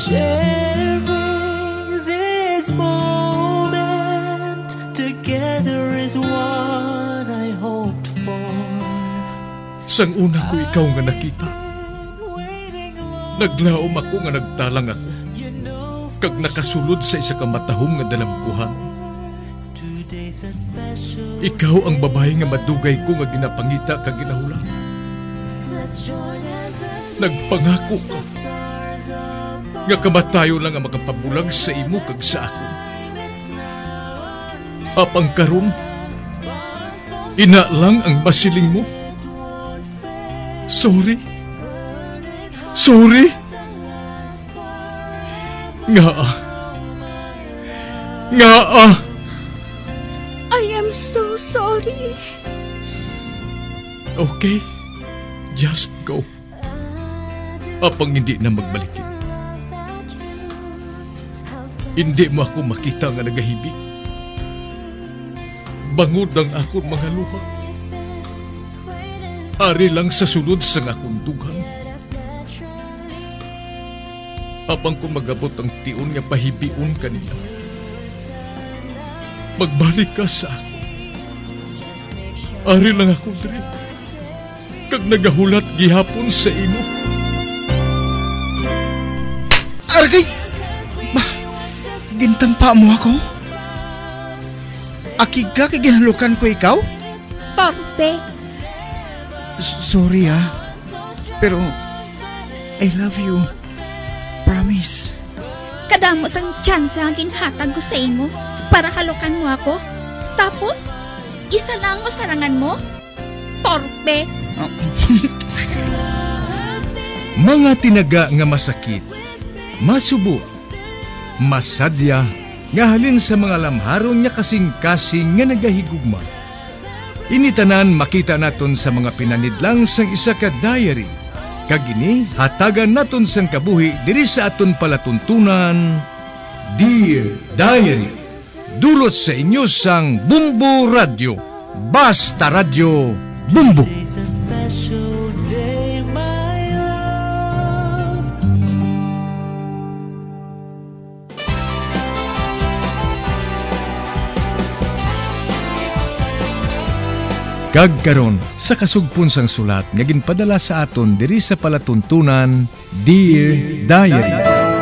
Sharing this moment together is what I hoped for. Sang una ko ikaw nga nakita, naglaom ako nga nagtalang ako, kag nakasulod sa isa ka matahom nga dalamkuhan. Ikaw ang babae nga madugay ko nga ginapangita kag ginahulan. Nagpangako ka nga kamatayo lang ang makapabulag sa imo kag sa ako. Apang karon, ina lang ang masiling mo. Sorry. Nga. I am so sorry. Okay, just go. Apang hindi na magbalikin. Hindi mo ako makita nga nagahibig. Bangod ang akong mga luha. Ari lang sa sulod sa akong dughan. Apang kung magabot ang tiun nga pahibiun kanila, magbalik ka sa ako. Ari lang ako diri, kag nagahulat gihapon sa imo. Argay! Gintampa mo ako? Akig ka kay ginalukan ko ikaw? Torpe. Sorry pero I love you. Promise. Kadamo sang chance ang ginhatag ko sa imo para halukan mo ako. Tapos, isa lang mo sarangan mo? Torpe. Mga tinaga nga masakit, masubo, masadya, nga halin sa mga lamharon niya kasing-kasing nga nagahigugma. Initanan makita naton sa mga pinanidlang sang isa ka diary. Kagini, hatagan naton sang kabuhi diri sa aton palatuntunan, Dear Diary. Dulot sa inyo sang Bumbo Radio. Basta Radio Bumbo. It's a special day, my love. Kagkaron sa kasugpon sang sulat nga ginpadala sa aton diri sa palatuntunan, Dear Diary.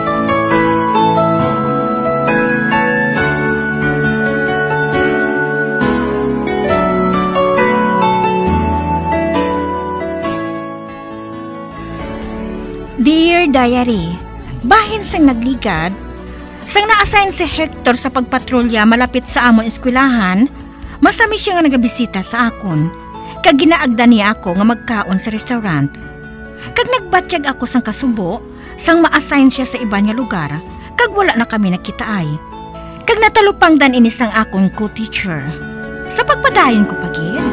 Dear Diary, bahin sang nagligad, sang na-assign si Hector sa pagpatrolya malapit sa amon eskwelahan, masami siya nga nagabisita sa akon. Kag ginaagda niya ako nga magkaon sa restaurant. Kag nagbatsyag ako sang kasubo, sang ma-assign siya sa iba nga lugar, kag wala na kami nakitaay. Kag natalupang dan inisang akong co-teacher. Sa pagpadayon ko pagid.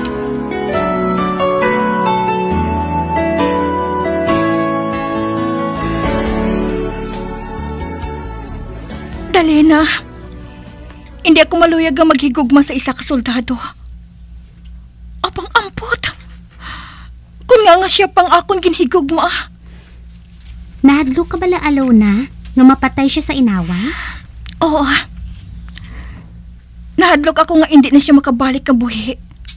Dalena, hindi ako maluyag ang maghigugma sa isa ka soldado. Apang ampot. Kung nga siya pang akong ginhigugma. Nahadlo ka bala, Alona, nga mapatay siya sa inawa? Oo. Nahadlok ako nga hindi na siya makabalik ka buhi.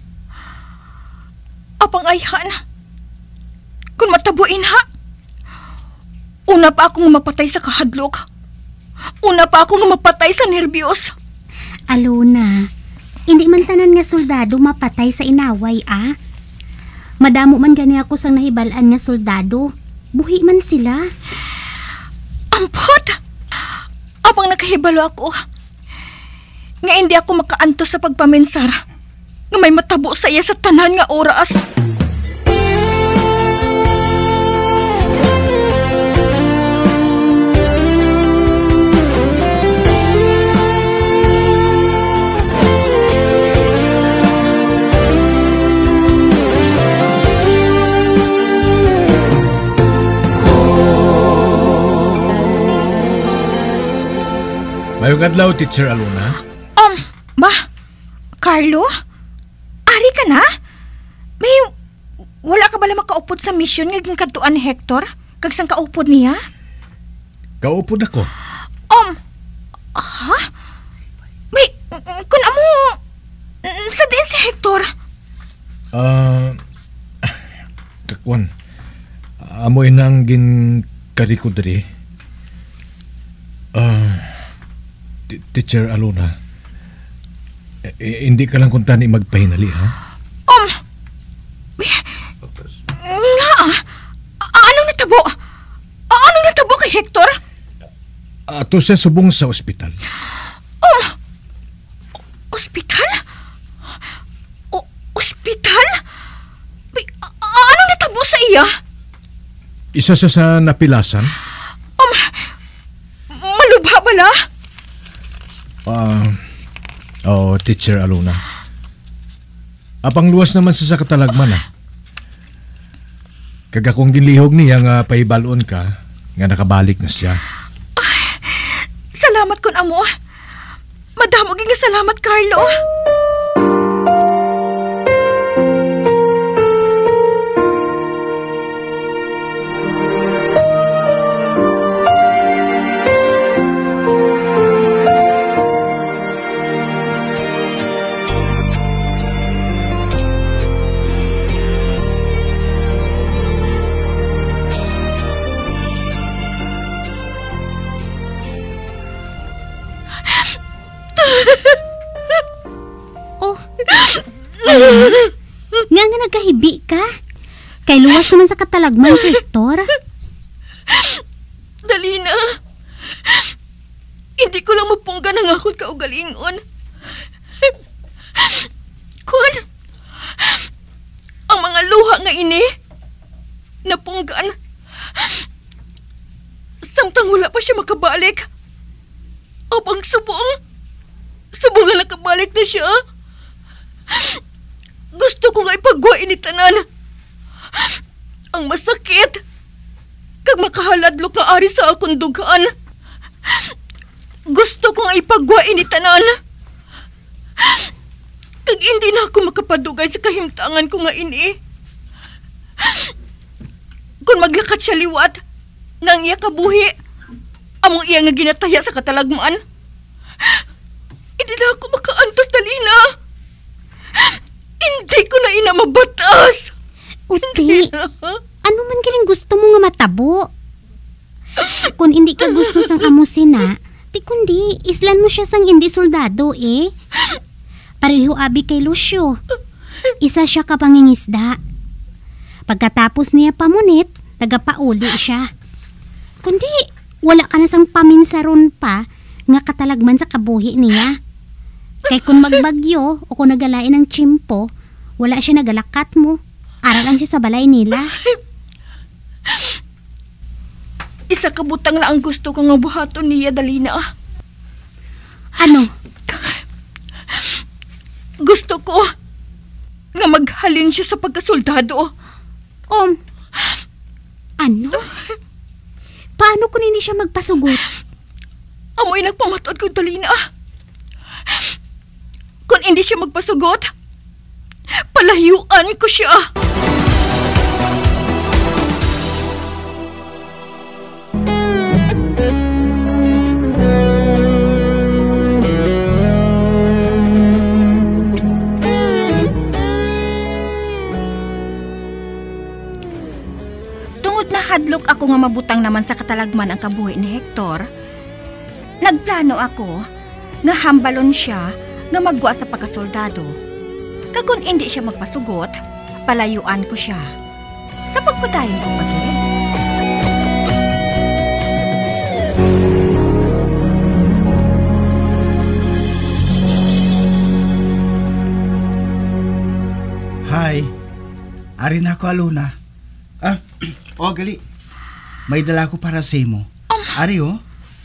Apang ayhan. Kung matabuin ha. Una pa akong mapatay sa kahadlok. Una pa akong mapatay sa nervyos. Alona, hindi man tanan nga soldado mapatay sa inaway, Madamo man gani ako sang nahibalaan nga soldado. Buhi man sila. Ampot! Apang nakahibalo ako, nga hindi ako makaantos sa pagpaminsar, nga may matabo sa iya sa tanan nga oras. Mayong adlaw, Teacher Alona. Carlo? Ari ka na? May, wala ka bala makaupod sa mission nga katuan ni Hector? Kag sang kaupod niya? Kaupod ako. Ha? May, kun amo, sa din si Hector? Kakwan. Amoy nang gin kariko diri. Teacher Alona. Hindi ka lang kunta ni magpahinali, ha? Nga, anong natabo? Anong natabo kay Hector? Ato siya subong sa ospital. Ospital? Ospital? May, anong natabo sa iya? Isa siya sa napilasan. Malubha bala? Teacher Alona. Apang luwas naman sa katalagman, ha? Kagakong ginlihog niya nga paibalon ka, nga nakabalik na siya. Salamat kun amo. Madamo nga salamat, Carlo. Nga nagkahibi ka. Kay luwas naman sa katalagman si Hector. Dalina, hindi ko lang mapungga ng akong kaugalingon. Kun, ang mga luha nga ini, napunggan. Samtang wala pa siya makabalik. Abang subong nga nakabalik na siya. Gusto ko nga ipagwa initanan. Ang masakit, kag makahaladlok nga ari sa akong dugaan. Gusto ko nga ipagwa initanan. Kag hindi na ako makapadugay sa kahimtangan ko nga ini. Kung maglakat siya liwat, nang iya kabuhi, among iya nga ginataya sa katalagman. Hindi na ako makaantos, Dalina. Hindi ko na ina mabatas. Uti, ano man galing gusto mo nga matabo? Kung hindi ka gusto sang amosina, di kundi islan mo siya sang hindi soldado eh. Pareho abi kay Lucio. Isa siya kapangingisda. Pagkatapos niya pamunit, tagapauli siya. Kundi wala ka na sang paminsaron pa nga katalagman sa kabuhi niya. Kay kung magbagyo o kung nagalain ng tsimpo, wala siya nagalakat mo. Ara lang siya sa balay nila. Isa kabutang na ang gusto ko nga buhaton niya, Dalina. Ano? Gusto ko nga maghalin siya sa pagkasoldado. Ano? Paano kung hindi siya magpasugot? Amoy nagpamatod ko, Dalina. Kung hindi siya magpasugot, palayuan ko siya. Tungod na hadlok ako nga mabutang naman sa katalagman ang kabuhi ni Hector, nagplano ako nga hambalon siya nga magwa sa pagkasoldado. Kung hindi siya magpasugot, palayuan ko siya. Sa pagpadayon kong bagay. Hi. Ari na ako, Alona. Gali. May dala ko para sa imo. Ari, oh.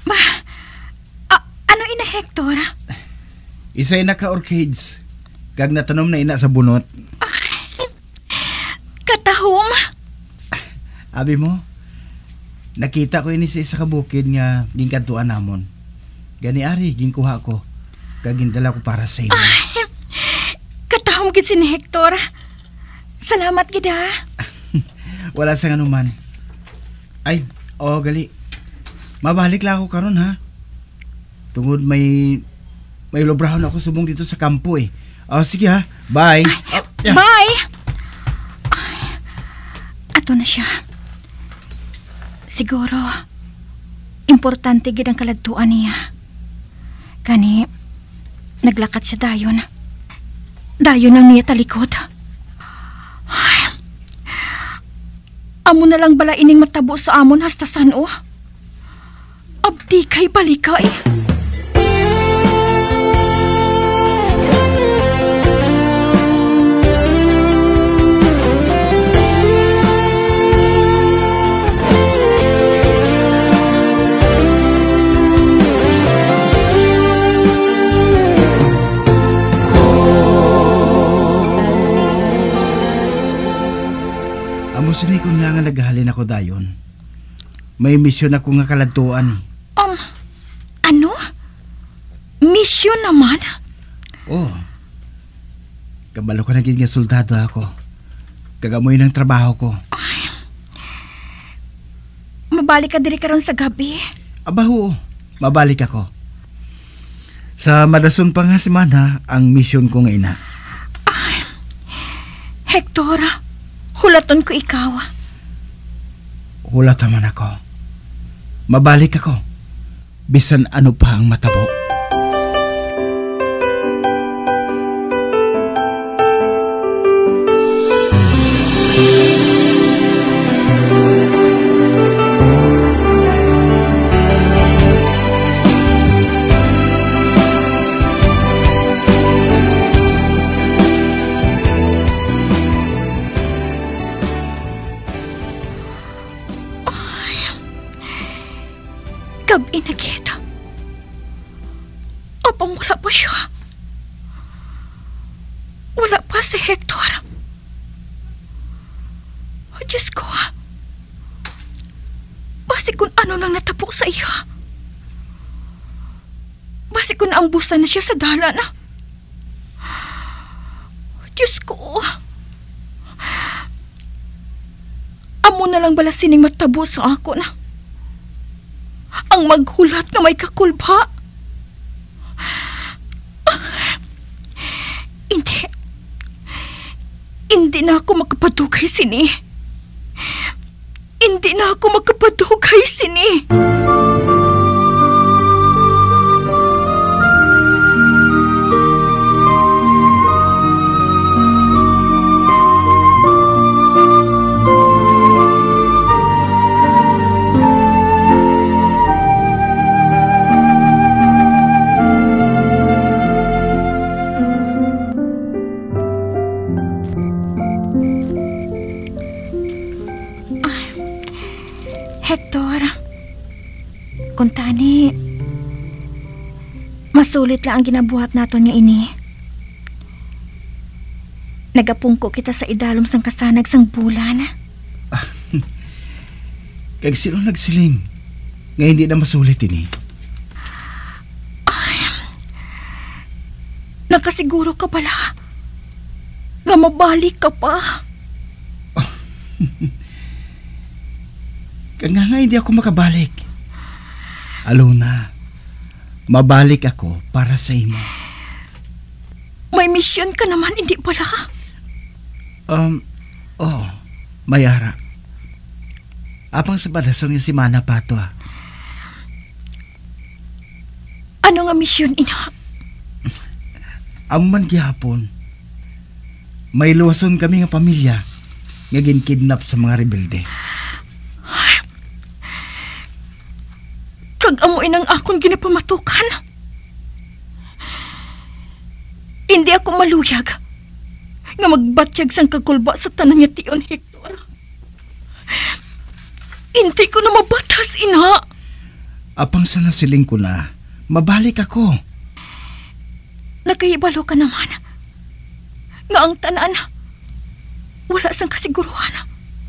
Ano ina, Hector? Isa'y naka-orchids. Kag natanom na ina sa bunot. Katahom? Abi mo, nakita ko ini sa isa ka bukid nga gingkantuan namon. Gani ari, gingkuha ko. Kag gindala ko para sa imo. Katahom gid si ni Hector. Salamat gid ha. Wala sa nganuman. Ay, gali. Mabalik lang ako karon ha. Tungod may lobrahon ako subong dito sa kampo eh. Sige ha. Bye. Yeah. Bye! Ay, ato na siya. Siguro, importante gid ang kaladtuan niya. Kani, naglakat siya dayon. Dayon ang niya talikod. Ay, amo na lang bala ining matabo sa amon hasta sano. Abdi kay balikay. Amo sinikon nga naghalin ako dayon. May misyon ako nga kaladtuan eh. Ano? Mission naman? Oh. Kabalo ko naging nga soldado ako. Kagamoy ng trabaho ko. Ay, mabalik ka diri karon sa gabi? Abaho, mabalik ako. Sa madason pa nga semana ang misyon ko nga ina. Ay, Hector, hulaton ko ikaw. Hulat naman ako. Mabalik ako. Bisan ano pa ang matabo. Gabi na kita. Apang wala pa siya. Wala pa si Hector. Oh, Diyos ko. Basi kung ano lang natapok sa iya. Basi kung naambusan na siya sa dalan. Diyos ko. Amo na lang bala sining matabo sa ako na. Ang maghulat na may kakulba. Hindi na ako makapadugay sini. Hindi na ako makapadugay sini. Hector, kung tani, masulit lang ang ginabuhat naton nga ini. Nagapungko kita sa idalom sang kasanag sang bulan. Kag sino nagsiling nga hindi na masulit ini? Ay, nakasiguro ka pala nga mabalik ka pa. Kaya nga hindi ako makabalik. Alona, mabalik ako para sa imo. May misyon ka naman, hindi pala. Mayara. Apang sa badason nga si Mana Pato ah. Ano nga misyon, ina? Amo man gihapon. May luwason kami nga pamilya nga ginkidnap sa mga rebelde. Kag-amoy ng akong ginapamatukan. Hindi ako maluyag nga magbatsyag sang kakulba sa tanan niya tiyon, Hector. Hindi ko na mabatas, ina. Apang sa nasiling ko na, mabalik ako. Nakahibalo ka naman nga ang tanan wala sang kasiguruhan.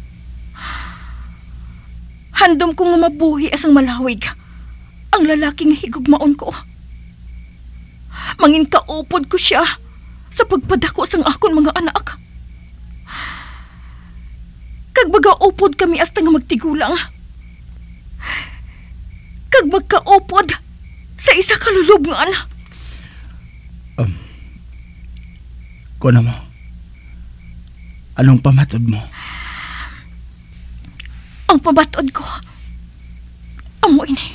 Handom ko nga mabuhi asang malawig ang lalaking higugmaon ko. Mangin kaupod ko siya sa pagpadako sang akon mga anak. Kag baga upod kami hasta nga magtigulang. kag magkaupod sa isa ka lulubngan. Kuna mo, anong pamatod mo? Ang pamatod ko, amo ini.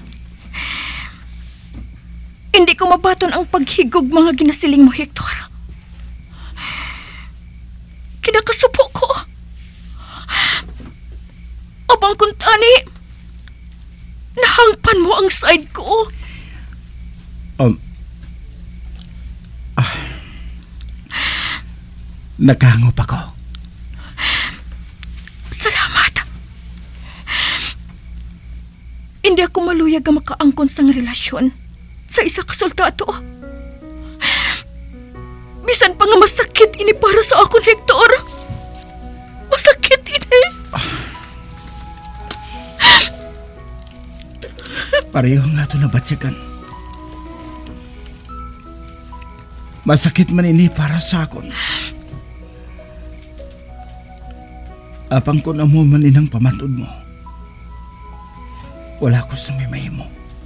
Hindi ko mabaton ang paghigog mga ginasiling mo, Hector. Kinakasupo ko. Abang kuntani, nahangpan mo ang side ko. Nakahangop ako. Salamat. Hindi ako maluyag ang makaangkon sa nga relasyon sa isa ka soldado. Bisan pa nga masakit ini para sa akon, Hector. Masakit ini. Pareho nga ito nabatsyagan. Masakit man ini para sa akon. Apang ko na mo man inang pamatod mo. Wala ko sa may mahimo.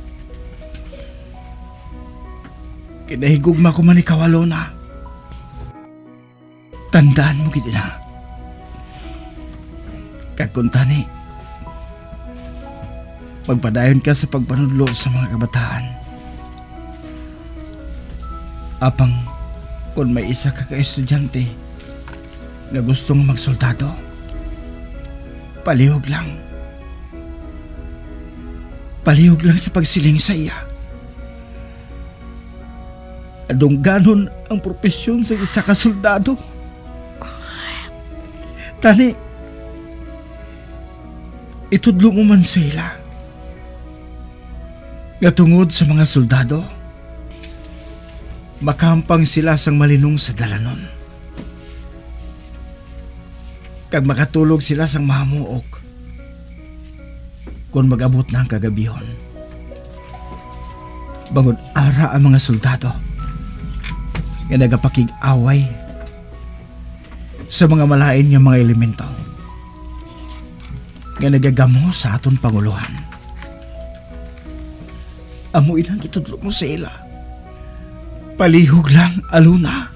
Kinahigugma ko man ikawalo na. Tandaan mo gid na. Kakuntani, magpadayon ka sa pagpanudlo sa mga kabataan. Apang kung may isa ka estudyante na gustong magsoldado, palihog lang. Palihog lang sa pagsiling sa iya. Adong ganon ang propesyon sa isa ka soldado. Tani, itudlo mo man sila. Nga tungod sa mga soldado, makampang sila sang malinong sa dalanon. Kag makatulog sila sang mahamuok kung mag-abot na ang kagabihon. Bangod ara ang mga soldado nga nagapakig-away sa mga malain nga mga elemento nga nagagamo sa aton Panguluhan. Amo ilang itudlo mo sa ila. Palihog lang, aluna.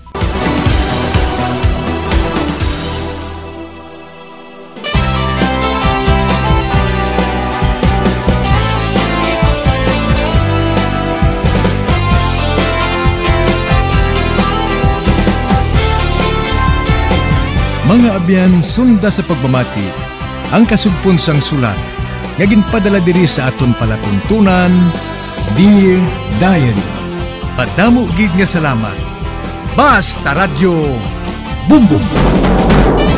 Mga abyan, sunda sa pagmamati ang kasugpon sang sulat nga ginpadala diri sa aton palatuntunan, Dear Diary. Padamo gid nga salamat. Basta Radyo Bumbum.